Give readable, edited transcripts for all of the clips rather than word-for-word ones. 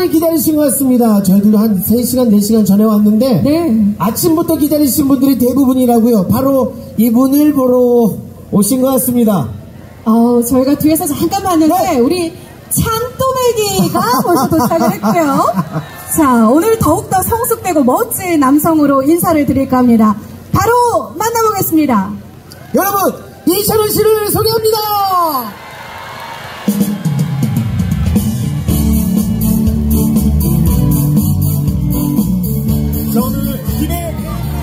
많이 기다리신 것 같습니다. 저희들도 한 3시간, 4시간 전에 왔는데 네. 아침부터 기다리신 분들이 대부분이라고요. 바로 이분을 보러 오신 것 같습니다. 저희가 뒤에서 잠깐 봤는데 네. 우리 찬또매기가 벌써 도착을 했고요. 자, 오늘 더욱더 성숙되고 멋진 남성으로 인사를 드릴까 합니다. 바로 만나보겠습니다. 여러분, 이찬원 씨를 소개합니다. 자, 오늘 김해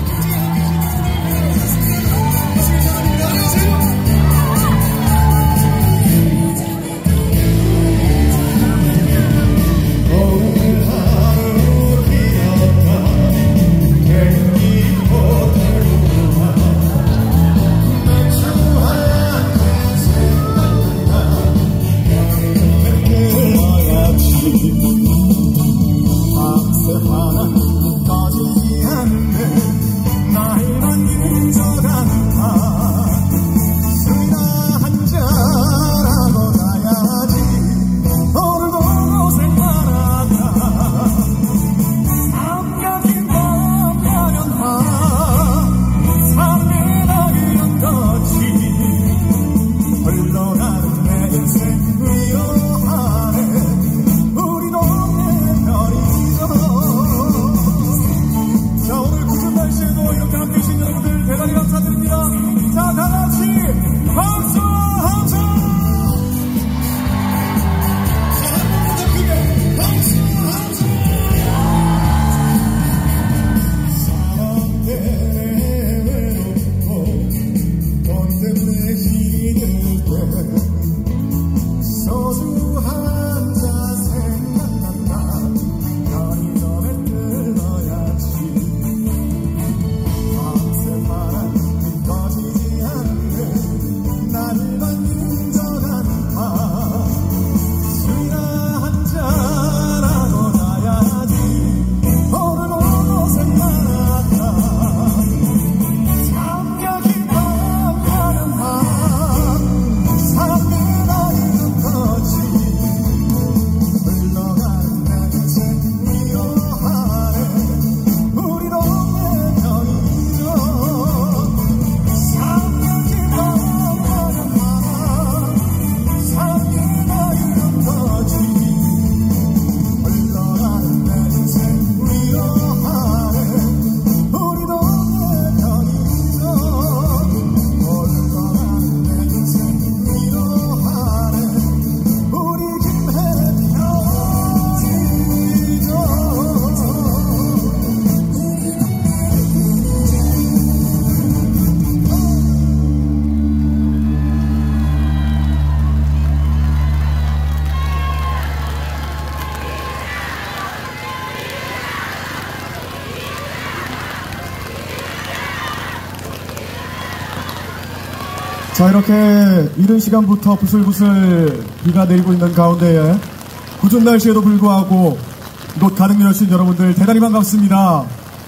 자, 이렇게 이른 시간부터 부슬부슬 비가 내리고 있는 가운데에 궂은 날씨에도 불구하고 이곳 가득 열신 여러분들 대단히 반갑습니다.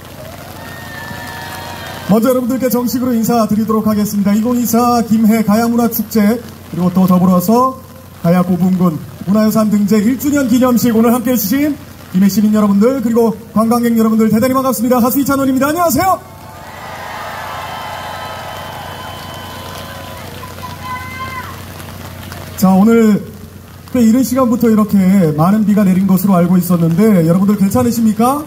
먼저 여러분들께 정식으로 인사드리도록 하겠습니다. 2024 김해 가야문화축제 그리고 또 더불어서 가야 고분군 문화유산 등재 1주년 기념식 오늘 함께해 주신 김해 시민 여러분들 그리고 관광객 여러분들 대단히 반갑습니다. 가수 이찬원입니다. 안녕하세요. 자, 오늘 꽤 이른 시간부터 이렇게 많은 비가 내린 것으로 알고 있었는데 여러분들 괜찮으십니까?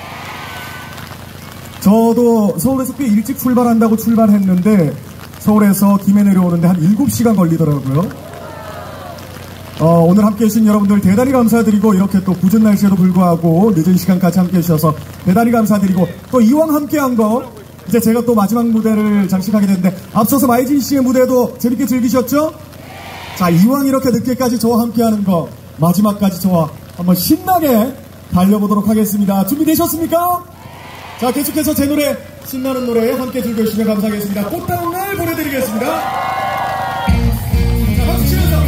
저도 서울에서 꽤 일찍 출발한다고 출발했는데 서울에서 김해 내려오는데 한 7시간 걸리더라고요. 오늘 함께 해주신 여러분들 대단히 감사드리고 이렇게 또 궂은 날씨에도 불구하고 늦은 시간까지 함께 해주셔서 대단히 감사드리고 또 이왕 함께 한 거 이제 제가 또 마지막 무대를 장식하게 됐는데 앞서서 마이진 씨의 무대도 재밌게 즐기셨죠? 자, 이왕 이렇게 늦게까지 저와 함께하는 거 마지막까지 저와 한번 신나게 달려보도록 하겠습니다. 준비되셨습니까? 자, 계속해서 제 노래 신나는 노래 함께 즐겨주시면 감사하겠습니다. 꽃다운 날 보내드리겠습니다. 자, 박수 치면서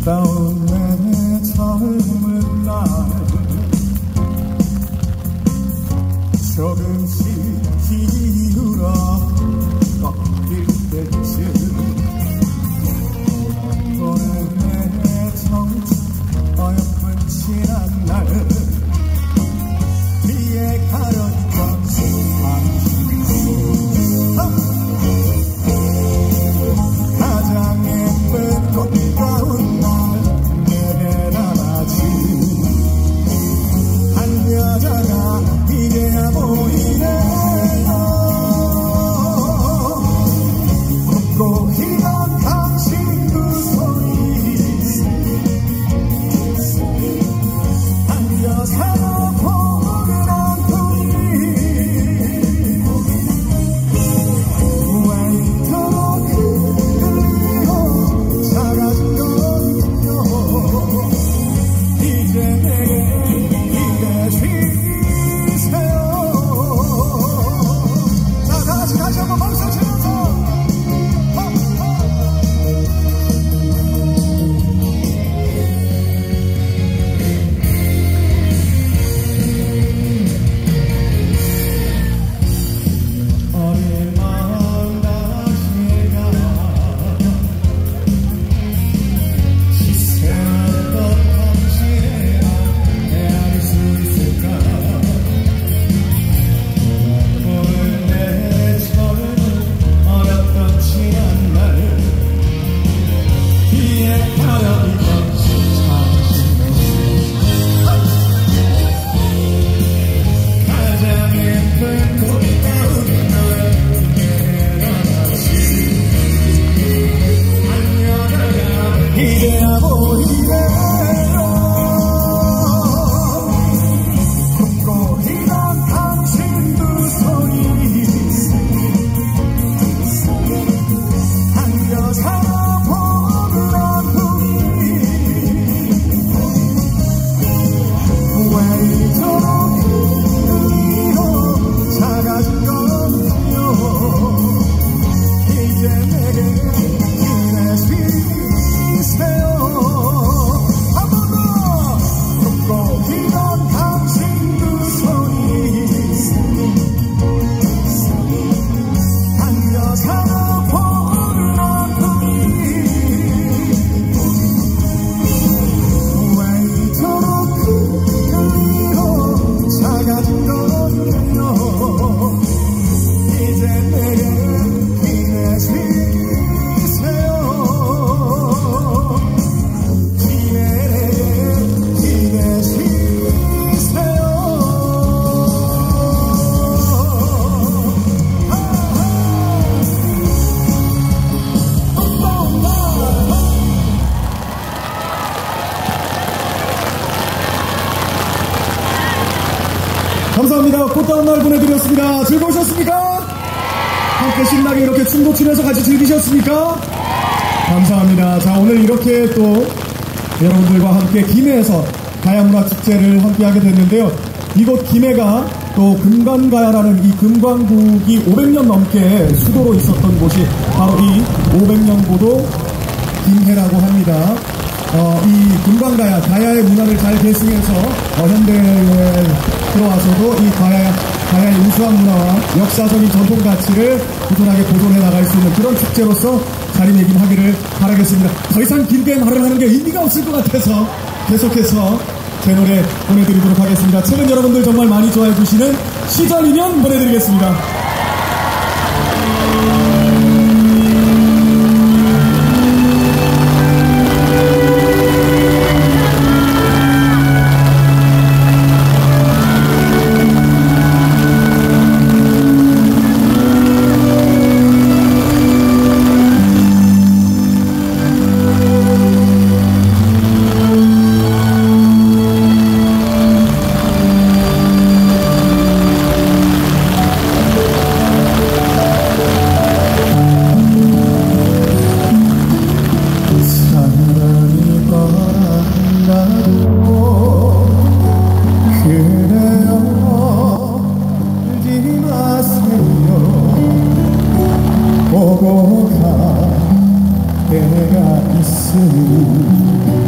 꽃다운 내 젊은 날 조금씩 기울어 꺾일 때쯤 돌아보는 내 청춘 어여쁜 지난 날 비에 가려있던 가장 예쁜 꽃다운 날 내게 나라지 한 여자가 이제야 보이네요. 웃고 희던 당신 그 소리 한 여자가 포근한 소리 왜 이토록 흔들리고 작아진 건요. 이제 내게 기대시세요. 자, 다같이 다시 한번 박수 치면서 어린 마음 다시가 시세였던 당신의 헤아릴 수 있을까. 돌아보는 내 젊은 어렸던 지난 날 비에 가려있던 가장 예쁜 꽃다운 이제야 보이네요. 웃고 희던 당신 두 손이 한 여자가 포근한 소리 왜 이토록 흔들리고 작아진 건요. 이제 내게 기대시세요. 한 번 더 웃고 희던 당신 두 손이 한 여자가 포근한 소리 왜 이토록 흔들리고 작아진 건요. 이제 내게 기대시세요. 감사합니다. 꽃다운 날 보내드렸습니다. 즐거우셨습니까? 함께 신나게 이렇게 춤도 추면서 같이 즐기셨습니까? 감사합니다. 자, 오늘 이렇게 또 여러분들과 함께 김해에서 가야문화축제를 함께하게 됐는데요. 이곳 김해가 또 금관가야라는 이 금관국이 500년 넘게 수도로 있었던 곳이 바로 이 500년 고도 김해라고 합니다. 이 금관가야, 가야의 문화를 잘 계승해서 현대에 들어와서도 이 가야의 우수한 문화와 역사적인 전통 가치를 꾸준하게 보존해 나갈 수 있는 그런 축제로서 자리매김하기를 바라겠습니다. 더 이상 길게 말을 하는 게 의미가 없을 것 같아서 계속해서 제 노래 보내드리도록 하겠습니다. 최근 여러분들 정말 많이 좋아해 주시는 시절이면 보내드리겠습니다. 보고 가 때가 있으니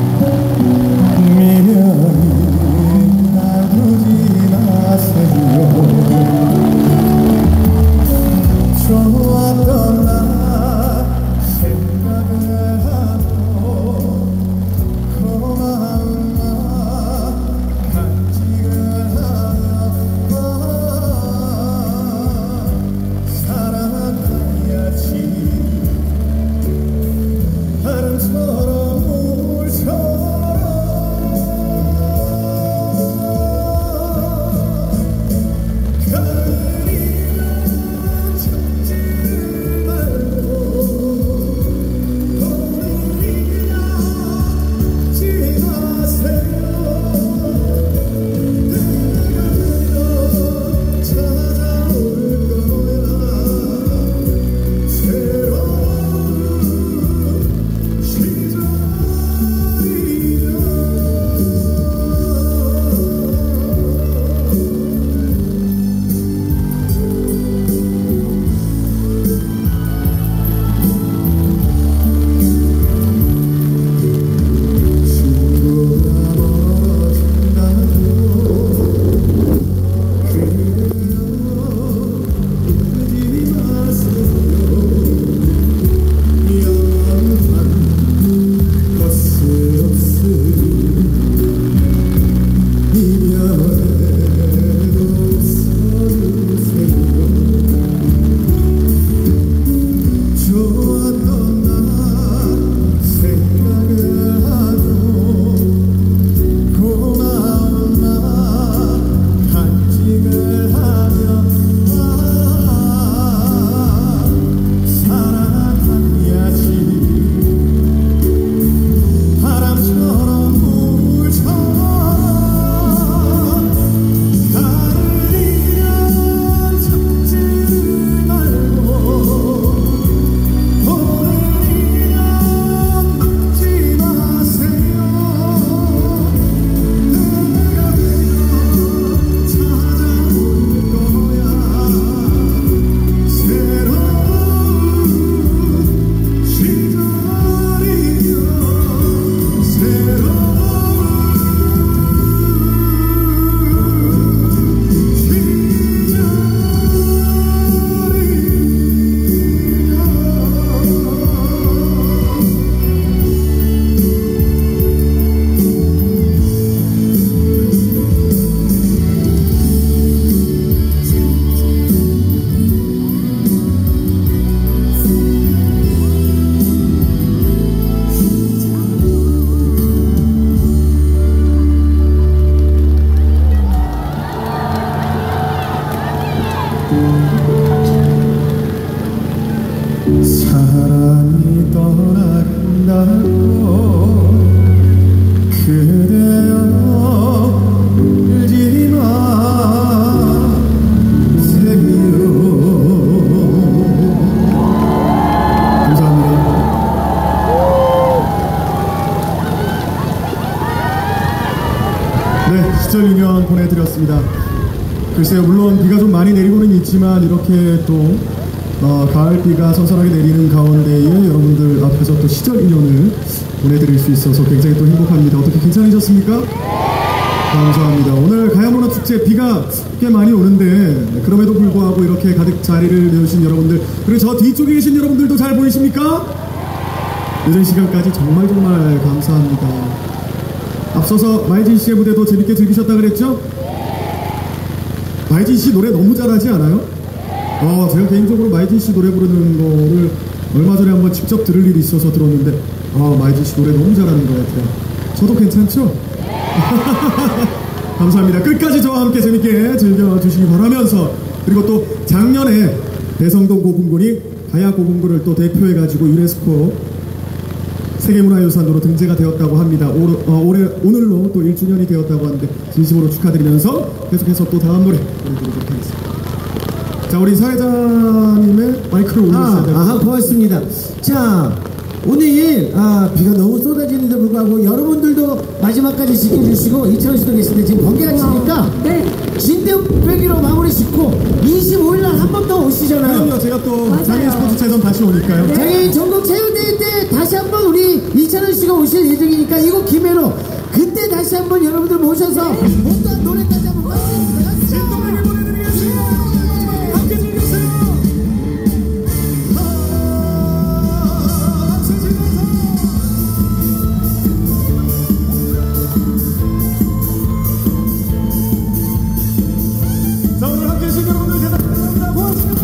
울다고 그대여 울지 마세요. 감사합니다. 네, 시절 인연 보내드렸습니다. 글쎄요, 물론 비가 좀 많이 내리고는 있지만 이렇게 또 가을비가 선선하게 내리는 가운데에 여러분들 앞에서 또 시절 인연을 보내드릴 수 있어서 굉장히 또 행복합니다. 어떻게 괜찮으셨습니까? 감사합니다. 오늘 가야문화 축제 비가 꽤 많이 오는데 그럼에도 불구하고 이렇게 가득 자리를 내주신 여러분들, 그리고 저 뒤쪽에 계신 여러분들도 잘 보이십니까? 늦은 시간까지 정말 감사합니다. 앞서서 마이진 씨의 무대도 재밌게 즐기셨다 그랬죠? 마이진 씨 노래 너무 잘하지 않아요? 제가 개인적으로 마이진 씨 노래 부르는 거를 얼마 전에 한번 직접 들을 일이 있어서 들었는데 마이진 씨 노래 너무 잘하는 것 같아요. 저도 괜찮죠? 감사합니다. 끝까지 저와 함께 재밌게 즐겨주시기 바라면서, 그리고 또 작년에 대성동 고궁군이 가야 고궁군을 또 대표해가지고 유네스코 세계문화유산으로 등재가 되었다고 합니다. 오늘로 또 1주년이 되었다고 하는데 진심으로 축하드리면서 계속해서 또 다음 노래 보내드리도록 하겠습니다. 자, 우리 사회자님의 마이크를 올려주셔야 됩니다. 고맙습니다. 자, 오늘 비가 너무 쏟아지는데 불구하고 여러분들도 마지막까지 지켜주시고 이찬원 씨도 계신데 지금 번개가 치니까 네. 진대배기로 마무리 짓고 25일날 한 번 더 오시잖아요. 그럼요. 제가 또 장애인 스포츠체전 다시 오니까요. 네. 장애인 전국체육대회 때 다시 한번 우리 이찬원 씨가 오실 예정이니까 이거 기회로 그때 다시 한번 여러분들 모셔서 어떤 노래까지 한번 진동에게 보내드리겠습니다. 함께 즐겼어요. 자, 오늘 함께 해주신 여러분들 대단히 감사합니다. 고맙습니다.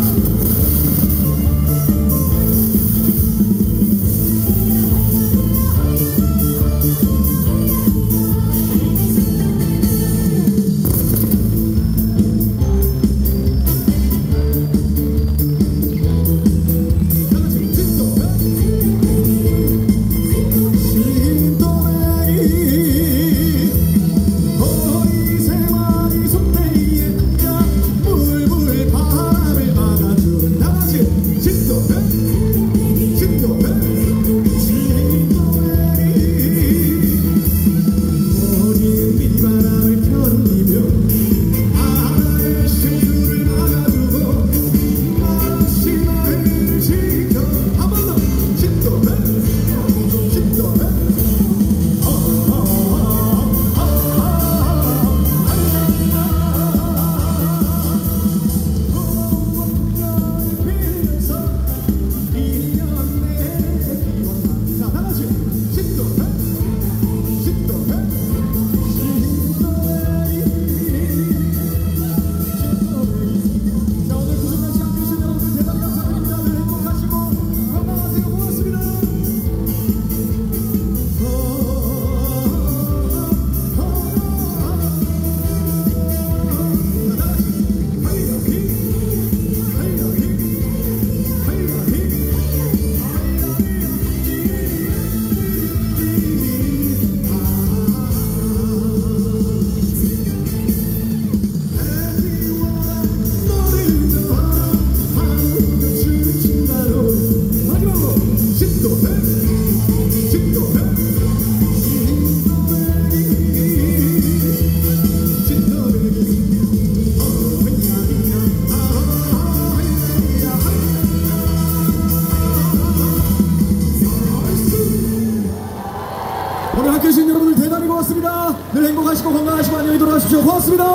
오늘 함께 해주신 여러분들 대단히 고맙습니다. 늘 행복하시고 건강하시고 안녕히 돌아가십시오. 고맙습니다.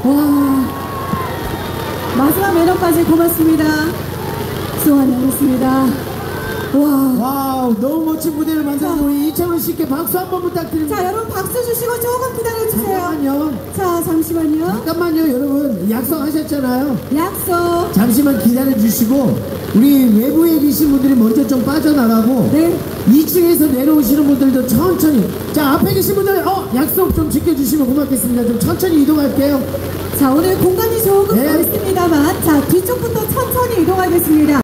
와, 마지막 매너까지 고맙습니다. 수고하셨습니다. 와우, 너무 멋진 무대를 만든 우리 이찬원 씨께 박수 한번 부탁드립니다. 자, 여러분 박수 주시고 조금 기다려주세요. 잠시만요. 잠깐만요, 여러분. 약속하셨잖아요. 약속. 잠시만 기다려주시고, 우리 외부에 계신 분들이 먼저 좀 빠져나가고, 네. 2층에서 내려오시는 분들도 천천히. 자, 앞에 계신 분들, 약속 좀 지켜주시면 고맙겠습니다. 좀 천천히 이동할게요. 자, 오늘 공간이 조금 네. 넓습니다만, 자, 뒤쪽부터 천천히 이동하겠습니다.